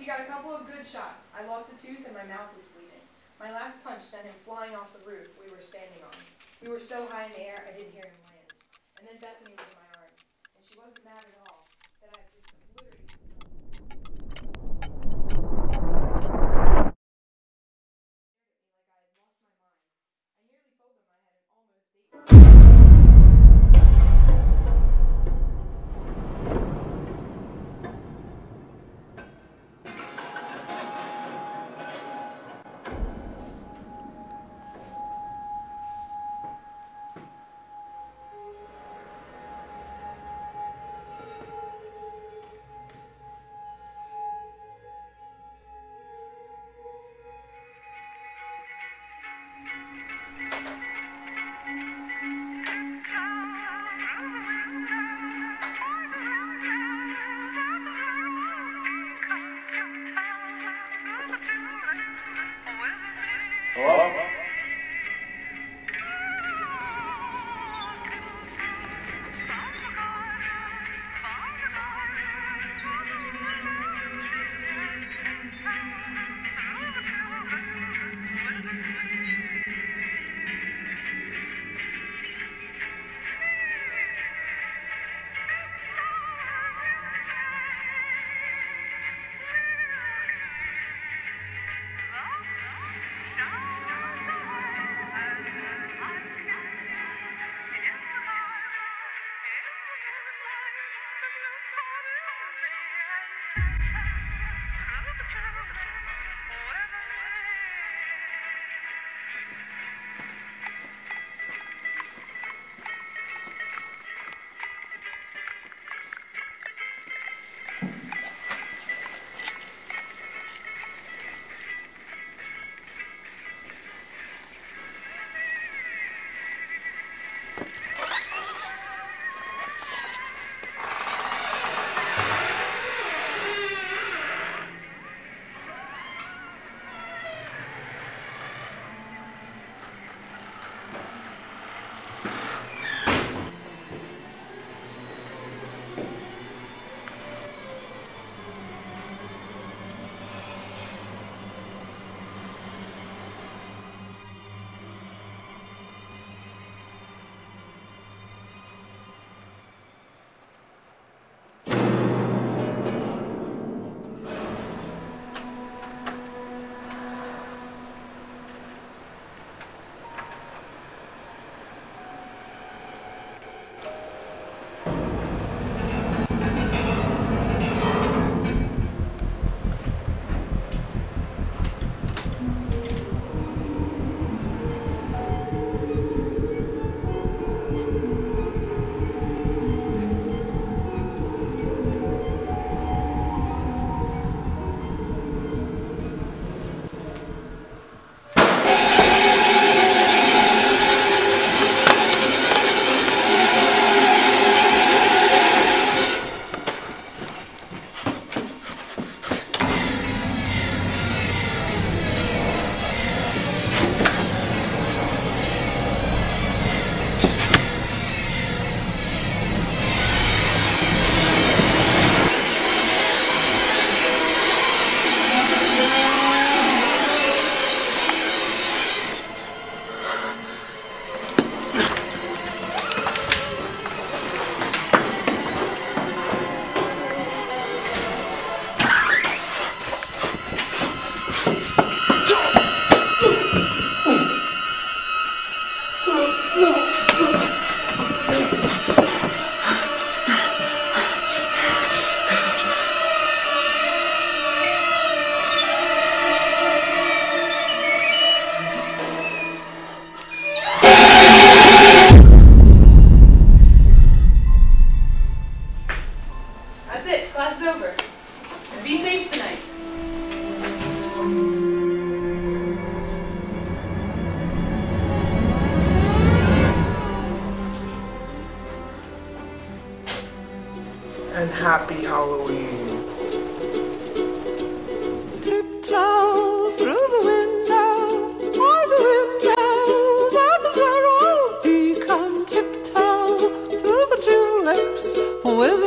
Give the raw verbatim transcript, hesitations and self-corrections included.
We got a couple of good shots. I lost a tooth and my mouth was bleeding. My last punch sent him flying off the roof we were standing on. We were so high in the air, I didn't hear him land. And then Bethany was in my arms, and she wasn't mad at all that I had just obliterated her. Like I had lost my mind. I nearly told them I had an almost date. Hello? That's it. Class is over. Be safe tonight. And happy Halloween. Tiptoe through the window, by the window, that is where I'll be. Come tiptoe through the tulips with